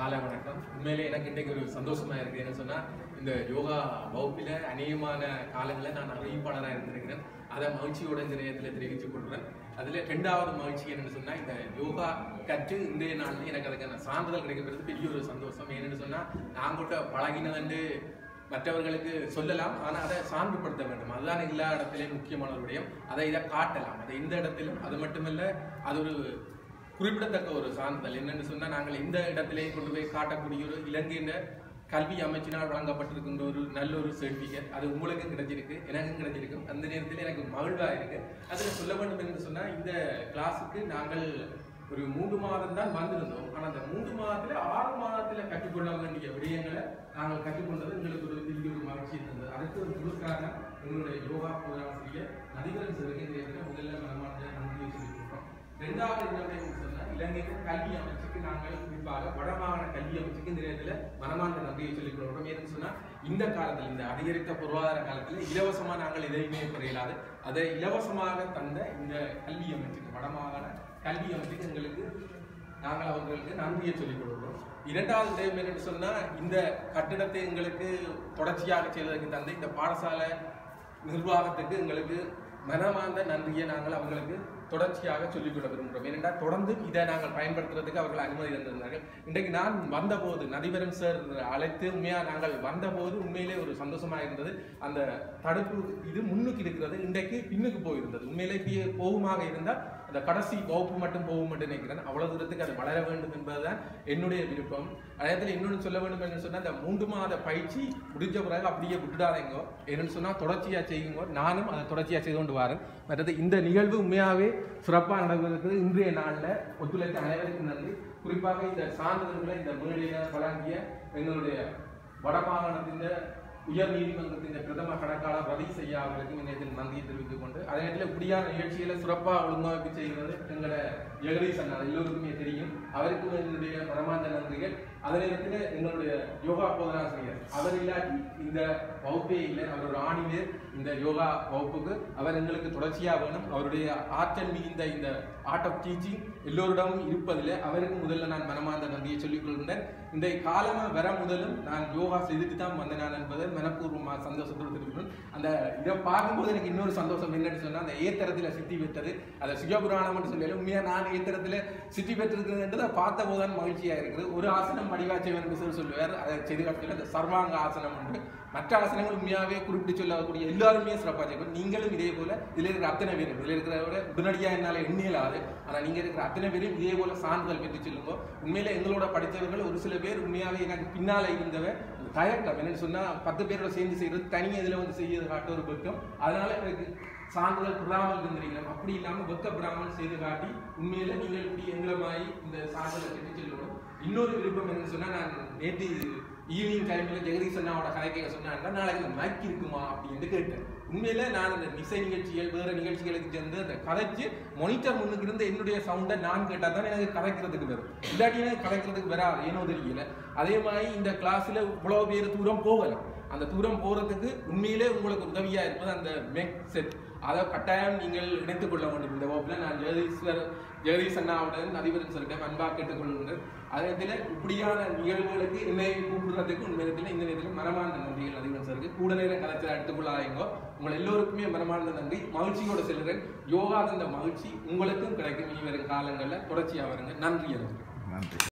காலை வணக்கம். உண்மையிலே எனக்கு இன்றைக்கு ஒரு சந்தோஷமா இருக்கு. என்ன சொன்னா, இந்த யோகா வகுப்பில் அநேகமான காலங்களில் நான் அறிவிப்பாளராக இருந்திருக்கிறேன். அதை மகிழ்ச்சியோட இந்த நேரத்தில் தெரிவித்துக் கொள்கிறேன். அதில் ரெண்டாவது மகிழ்ச்சி என்னன்னு சொன்னால், இந்த யோகா கற்று இன்றைய நாளில் எனக்கு அதுக்கான சான்றிதழ் கிடைக்கிறது பெரிய ஒரு சந்தோஷம். என்னென்னு சொன்னால், நாங்கள்கிட்ட பழகினது மற்றவர்களுக்கு சொல்லலாம், ஆனால் அதை சான்றுபடுத்த வேண்டும். அதுதான் எல்லா இடத்திலையும் முக்கியமான ஒரு விடயம். இதை காட்டலாம். அதை இந்த இடத்திலும் அது மட்டுமல்ல, அது ஒரு குறிப்பிடத்தக்க ஒரு சான்றிதழ். என்னென்னு சொன்னால், நாங்கள் இந்த இடத்திலே கொண்டு போய் காட்டக்கூடிய ஒரு இலங்கையின் கல்வி அமைச்சினால் வழங்கப்பட்டிருக்கின்ற ஒரு நல்ல ஒரு சர்டிஃபிகேட். அது உங்களுக்கும் கிடைச்சிருக்கு, எனக்கும் கிடைச்சிருக்கும். அந்த நேரத்தில் எனக்கு மகிழ்வாக இருக்கு. அதில் சொல்ல வேண்டும் என்று சொன்னால், இந்த கிளாஸுக்கு நாங்கள் ஒரு 3 மாதம் தான் வந்திருந்தோம். ஆனால் அந்த 3 மாதத்தில் 6 மாதத்தில் கற்றுக்கொள்ள வேண்டிய விடயங்களை நாங்கள் கற்றுக்கொண்டது எங்களுக்கு ஒரு பெரிய ஒரு மகிழ்ச்சி இருந்தது. அதுக்கு ஒரு முழு காரணம் எங்களுடைய யோகா பேராசிரியர் நதிவரன் சாருக்கு இந்த இடத்துல முதல்ல மனமார்ந்த நன்றியை சொல்லியிருக்கிறோம். ரெண்டாவது என்னன்னு சொன்னால், இலங்கைக்கு கல்வி அமைச்சுக்கு நாங்கள் குறிப்பாக வடமாகாண கல்வி அமைச்சுக்கு இந்த நேரத்தில் மனமார்ந்த நன்றியை சொல்லிக் கொள்கிறோம். ஏன்னு சொன்னால், இந்த காலத்தில், இந்த அதிகரித்த பொருளாதார காலத்தில் இலவசமாக நாங்கள் எதையுமே குறையலாது. அதை இலவசமாக தந்த இந்த கல்வி அமைச்சுக்கு, வடமாகாண கல்வி அமைச்சுக்கு நாங்கள் அவர்களுக்கு நன்றியை சொல்லிக் கொடுக்கிறோம். இரண்டாவது விடயம் என்னன்னு சொன்னால், இந்த கட்டிடத்தை எங்களுக்கு தொடர்ச்சியாக செய்வதற்கு தந்த இந்த பாடசாலை நிர்வாகத்துக்கு எங்களுக்கு மனமார்ந்த நன்றியை நாங்கள் அவங்களுக்கு தொடர்ச்சியாக சொல்லிக்கொள்ள விரும்புகிறோம். ஏனென்றால் தொடர்ந்து இதை நாங்கள் பயன்படுத்துறதுக்கு அவர்கள் அனுமதி தந்திருந்தார்கள். இன்றைக்கு நான் வந்தபோது நதிவரன் சார் அழைத்து உண்மையாக நாங்கள் வந்தபோது உண்மையிலே ஒரு சந்தோஷமாக இருந்தது. அந்த தடுப்பு இது முன்னுக்கு இருக்கிறது, இன்றைக்கு பின்னுக்கு போயிருந்தது. உண்மையிலே போகுமாக இருந்தால் அந்த கடைசி வகுப்பு மட்டும் போகும் மட்டும் நினைக்கிறேன். அவ்வளவு தூரத்துக்கு அது வளர வேண்டும் என்பதுதான் என்னுடைய விருப்பம். அதே இன்னொன்று சொல்ல வேண்டும் என்று சொன்னால், இந்த 3 மாத பயிற்சி முடிஞ்ச பிறகு அப்படியே விட்டுடாதீங்க. என்னன்னு சொன்னால், தொடர்ச்சியாக செய்யுங்க. நானும் அதை தொடர்ச்சியாக செய்து கொண்டு வரேன். மற்றது இந்த நிகழ்வு உண்மையாகவே சிறப்பாக நடந்திருக்கிறது. இன்றைய நாளில் ஒத்துழைத்த அனைவருக்கும் நன்றி. குறிப்பாக இந்த சான்றிதழ்களை இந்த மேடையில் வழங்கிய எங்களுடைய வடமாகாணத்தின் உயர் நீதிமன்றத்தின் பிரதம கணக்காளர் ரதீஸ் ஐயா அவர்களுக்கு இந்நேரத்தில் நன்றியை தெரிவித்துக் கொண்டு, அதே நேரத்தில் இப்படியான நிகழ்ச்சிகளை சிறப்பாக ஒழுங்கமைப்பு செய்கிறது எங்களோட ஜெகதீஷ் அண்ணா, எல்லோருக்குமே தெரியும். அவருக்கும் என்னுடைய மனமார்ந்த நன்றிகள். அதே நேரத்தில் எங்களுடைய யோகா போதனாசிரியர், அவர் இல்லாட்டி இந்த வகுப்பே இல்லை. அவர் ஒரு ஆணிவேர் இந்த யோகா வகுப்புக்கு. அவர் எங்களுக்கு தொடர்ச்சியாக வேணும். அவருடைய ஆற்றல் மிகுந்த இந்த ஆர்ட் ஆஃப் டீச்சிங் எல்லோரிடமும் இருப்பதில் அவருக்கு முதல்ல நான் மனமார்ந்த நன்றியை சொல்லிக் கொள்கின்றேன். இந்த காலமாக வர முதலும் நான் யோகா செய்துட்டு தான் வந்தேன் நான் என்பதை மனப்பூர்வமாக சந்தோஷத்தோடு தெரிவிக்கிறேன். அந்த இதை பார்க்கும்போது எனக்கு இன்னொரு சந்தோஷம் என்னன்னு சொன்னால், அந்த ஏத்தரத்தில் சித்தி பெற்றது, அதை சுயபுராணம்னு சொல்லி உண்மையாக நான் ஏத்தரத்தில் சித்தி பெற்றிருக்கிறதுன்றதை பார்த்த போதுதான் மகிழ்ச்சியாக இருக்குது. ஒரு ஆசனம் வடிவாச்சவன் என்று சொல்லுவார், அதை செய்து காட்டில் அந்த சர்வாங்க ஆசனம் உண்டு. மற்ற ஆசனங்கள் உண்மையாகவே குறிப்பிட்டு சொல்லக்கூடிய எல்லாருமே சிறப்பாக செய்யணும். நீங்களும் இதே போல இதில் இருக்கிற அத்தனை பேரும், இதில் இருக்கிறவரை உடனடியாக என்னால் எண்ணியலாது, ஆனால் நீங்கள் இருக்கிற அத்தனை பேரும் இதே போல சான்றிதழ் பெற்று சொல்லுங்க. உண்மையில எங்களோட படித்தவர்கள் ஒரு சில பேர் உண்மையாகவே எனக்கு பின்னால் இருந்தவன் தயக்கம் என்னன்னு சொன்னால், 10 பேரோட சேர்ந்து செய்கிறது தனியாக இதில் வந்து செய்யறது காட்ட ஒரு பக்கம். அதனால எனக்கு சான்றிதழ் பெறாமல் இருந்திருக்கிறோம். அப்படி இல்லாமல் வெக்கப்படாமல் செய்து காட்டி உண்மையில நீங்கள் இப்படி எங்களமாயி இந்த சான்றிதழை பெற்று செல்லணும். இன்னொரு விருப்பம் என்னன்னு சொன்னால், நான் நேற்று ஈவினிங் டைமில் ஜெகதீஷ் அண்ணாவோட கதைக்க சொன்னாங்க, நாளைக்கு இந்த மைக் இருக்குமா அப்படின்னு கேட்டேன். உண்மையில நான் அந்த இசை நிகழ்ச்சிகள் வேறு நிகழ்ச்சிகளுக்கு சேர்ந்து அந்த கதைச்சு மானிட்டர் முன்னுக்கு இருந்த என்னுடைய சவுண்டை நான் கேட்டால் தான் எனக்கு கதைக்கிறதுக்கு வரும். இல்லாட்டி எனக்கு கதைக்கிறதுக்கு வராது, ஏனோ தெரியல. அதே மாதிரி இந்த கிளாஸில் இவ்வளோ பேர் தூரம் போகலாம். அந்த தூரம் போகிறதுக்கு உண்மையிலே உங்களுக்கு உதவியாக இருப்பது அந்த மெக் செட். அதை கட்டாயம் நீங்கள் இணைத்துக் கொள்ள வேண்டும். இந்த வகுப்பில் நான் ஜெகதீஷ் அண்ணாவுடன் நதிவரன் சார்கிட்ட அன்பாக கேட்டுக்கொள்கின்றேன். அதே நேரத்தில் இப்படியான நிகழ்வுகளுக்கு என்னை கூப்பிடுறதுக்கு உண்மையில இந்த நேரத்தில் மனமார்ந்த நன்றிகள் நதிவரன் சாருக்கு. கூட நேரம் கலைச்சல் எடுத்துக்கொள்ளாதீங்க. உங்கள் எல்லோருக்குமே மனமார்ந்த நன்றி. மகிழ்ச்சியோடு செல்கிறேன். யோகா தந்த மகிழ்ச்சி உங்களுக்கும் கிடைக்கும். இனி வரும் காலங்களில் தொடர்ச்சியாக வருங்க. நன்றி.